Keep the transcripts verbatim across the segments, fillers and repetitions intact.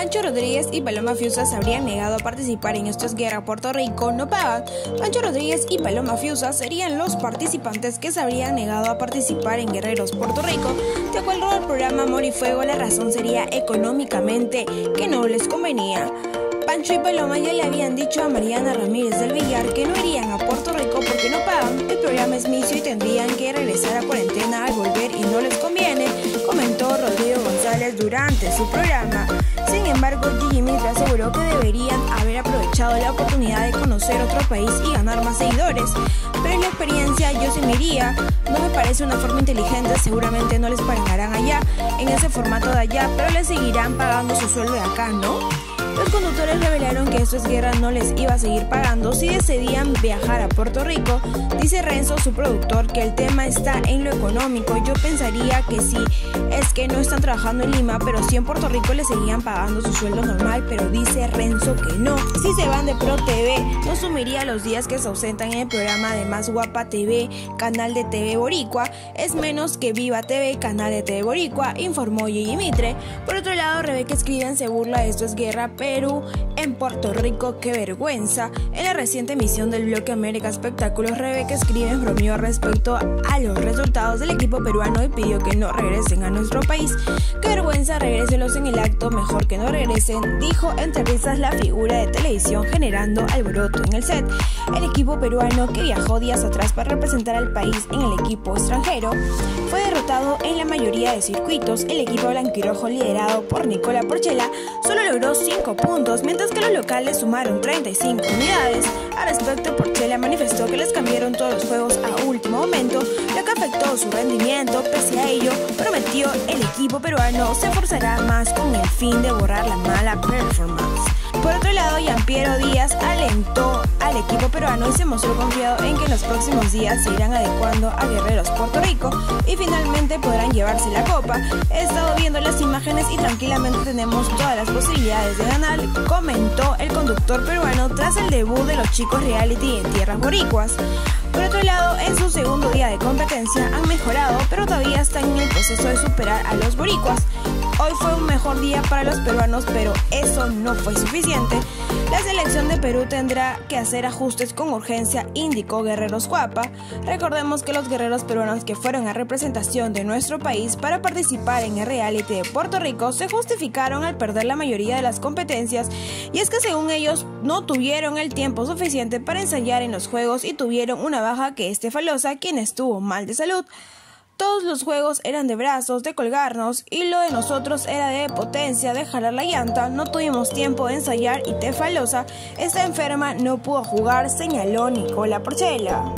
Pancho Rodríguez y Paloma Fiuza se habrían negado a participar en Esto es Guerra Puerto Rico no pagan. Pancho Rodríguez y Paloma Fiuza serían los participantes que se habrían negado a participar en Guerreros Puerto Rico. De acuerdo al programa Amor y Fuego, la razón sería económicamente, que no les convenía. Pancho y Paloma ya le habían dicho a Mariana Ramírez del Villar que no irían a Puerto Rico porque no pagan, el programa es misio y tendrían que regresar a cuarentena al volver y no les conviene, comentó Rodrigo González durante su programa. Sin embargo, Gigi Mitre aseguró que deberían haber aprovechado la oportunidad de conocer otro país y ganar más seguidores. Pero en la experiencia yo sí me iría, no me parece una forma inteligente, seguramente no les pagarán allá, en ese formato de allá, pero les seguirán pagando su sueldo de acá, ¿no? Los conductores revelaron que Esto es Guerra no les iba a seguir pagando si decidían viajar a Puerto Rico. Dice Renzo, su productor, que el tema está en lo económico. Yo pensaría que sí, es que no están trabajando en Lima, pero sí en Puerto Rico les seguían pagando su sueldo normal, pero dice Renzo que no. Si se van de Pro T V, no sumiría los días que se ausentan en el programa de Más Guapa T V, canal de T V Boricua. Es menos que Viva T V, canal de T V Boricua, informó Gigi Mitre. Por otro lado, Rebeca Escriben se burla de Esto es Guerra, Perú en Puerto Rico, qué vergüenza. En la reciente emisión del bloque América Espectáculos, Rebeca Escriben bromeó respecto a los resultados del equipo peruano y pidió que no regresen a nuestro país. Qué vergüenza, regréselos en el acto, mejor que no regresen, dijo entre risas la figura de televisión, generando alboroto en el set. El equipo peruano, que viajó días atrás para representar al país en el equipo extranjero, fue derrotado en la mayoría de circuitos. El equipo blanquirojo, liderado por Nicola Porchela, solo logró cinco puntos, mientras que los locales sumaron treinta y cinco unidades. Al respecto, Porchela manifestó que les cambiaron todos los juegos a último momento, lo que afectó su rendimiento. Pese a ello, prometió el equipo peruano se esforzará más con el fin de borrar la mala performance. Por otro lado, Gianpiero Díaz alentó al equipo peruano y se mostró confiado en que en los próximos días se irán adecuando a Guerreros Puerto Rico y finalmente podrán llevarse la copa. He estado viendo las imágenes y tranquilamente tenemos todas las posibilidades de ganar, comentó el conductor peruano tras el debut de los chicos reality en tierras boricuas. Por otro lado, en su segundo día de competencia han mejorado, pero todavía están en el proceso de superar a los boricuas. Hoy fue un mejor día para los peruanos, pero eso no fue suficiente. La selección de Perú tendrá que hacer ajustes con urgencia, indicó Guerreros Guapa. Recordemos que los guerreros peruanos que fueron a representación de nuestro país para participar en el reality de Puerto Rico se justificaron al perder la mayoría de las competencias, y es que según ellos no tuvieron el tiempo suficiente para ensayar en los juegos y tuvieron una baja que es Tefalosa, quien estuvo mal de salud. Todos los juegos eran de brazos, de colgarnos, y lo de nosotros era de potencia, de jalar la llanta. No tuvimos tiempo de ensayar y Tefalosa está enferma, no pudo jugar, señaló Nicola Porchela.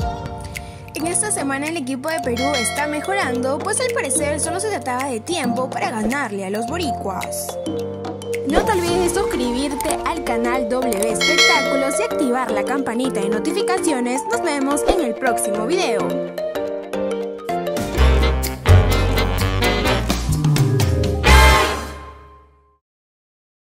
En esta semana el equipo de Perú está mejorando, pues al parecer solo se trataba de tiempo para ganarle a los boricuas. No te olvides de suscribirte al canal W Espectáculos y activar la campanita de notificaciones. Nos vemos en el próximo video.